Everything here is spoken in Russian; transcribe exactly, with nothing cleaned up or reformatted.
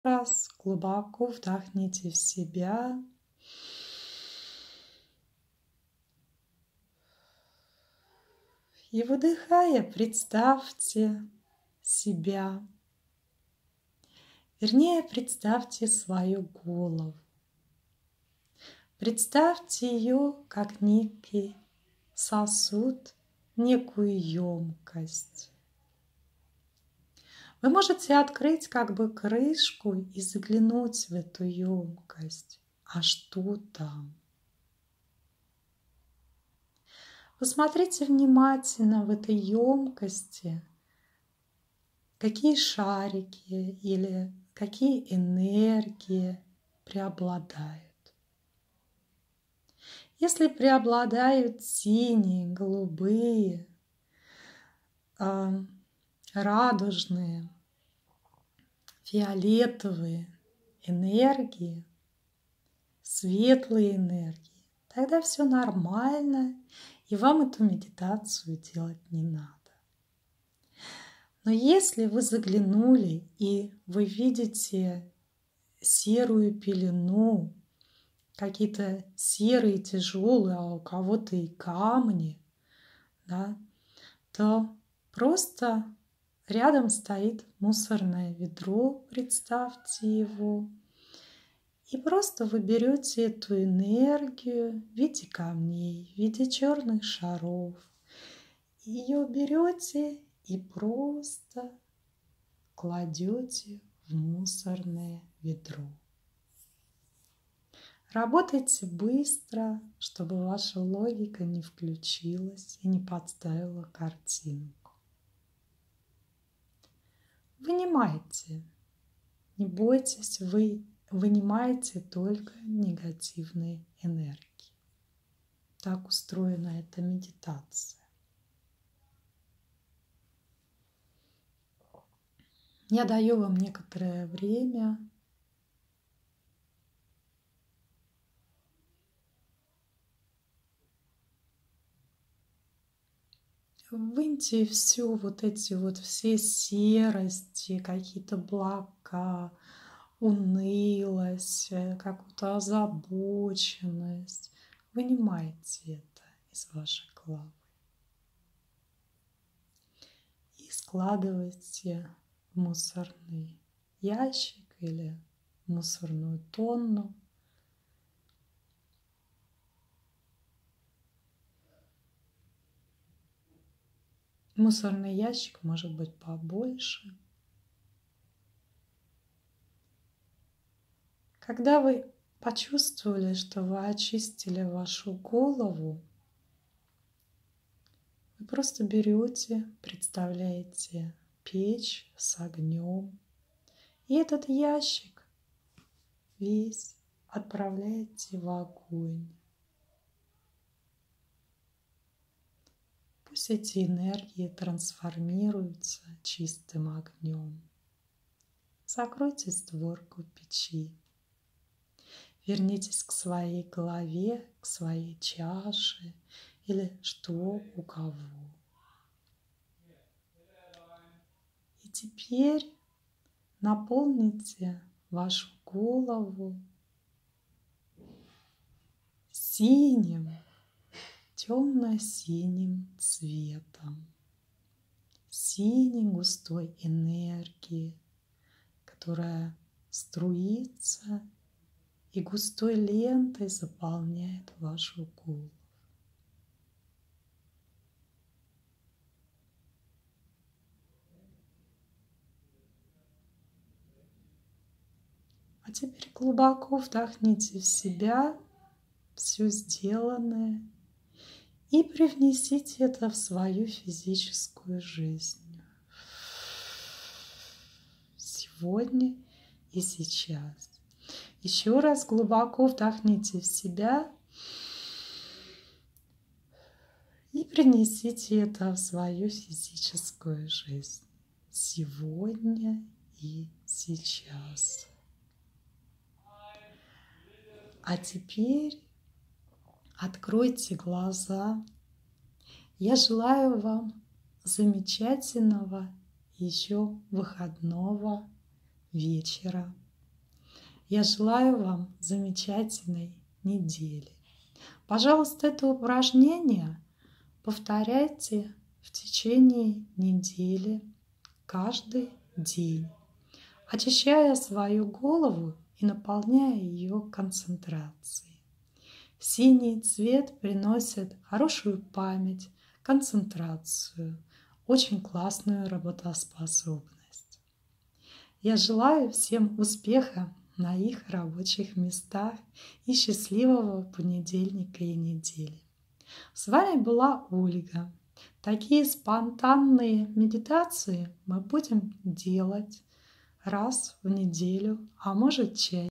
Раз глубоко вдохните в себя. И выдыхая, представьте себя. Вернее, представьте свою голову. Представьте ее как некий сосуд, некую емкость. Вы можете открыть как бы крышку и заглянуть в эту емкость. А что там? Посмотрите внимательно в этой емкости, какие шарики или какие энергии преобладают. Если преобладают синие, голубые, радужные, фиолетовые энергии, светлые энергии, тогда все нормально, и вам эту медитацию делать не надо. Но если вы заглянули и вы видите серую пелену, какие-то серые, тяжелые, а у кого-то и камни, да, то просто рядом стоит мусорное ведро, представьте его, и просто вы берете эту энергию в виде камней, в виде черных шаров, ее берете и просто кладете в мусорное ведро. Работайте быстро, чтобы ваша логика не включилась и не подставила картинку. Вынимайте. Не бойтесь, вы вынимаете только негативные энергии. Так устроена эта медитация. Я даю вам некоторое время. Выньте все вот эти вот все серости, какие-то блока, унылость, какую-то озабоченность. Вынимайте это из вашей головы и складывайте в мусорный ящик или мусорную тонну. Мусорный ящик может быть побольше. Когда вы почувствовали, что вы очистили вашу голову, вы просто берете, представляете печь с огнем, и этот ящик весь отправляете в огонь. Пусть эти энергии трансформируются чистым огнем. Закройте створку печи. Вернитесь к своей голове, к своей чаше или что у кого. И теперь наполните вашу голову синим, темно-синим цветом, синей густой энергии, которая струится и густой лентой заполняет вашу голову. А теперь глубоко вдохните в себя все сделанное и привнесите это в свою физическую жизнь. Сегодня и сейчас. Еще раз глубоко вдохните в себя и принесите это в свою физическую жизнь. Сегодня и сейчас. А теперь откройте глаза. Я желаю вам замечательного еще выходного вечера. Я желаю вам замечательной недели. Пожалуйста, это упражнение повторяйте в течение недели каждый день, очищая свою голову и наполняя ее концентрацией. Синий цвет приносит хорошую память, концентрацию, очень классную работоспособность. Я желаю всем успеха на их рабочих местах и счастливого понедельника и недели. С вами была Ольга. Такие спонтанные медитации мы будем делать раз в неделю, а может чаще.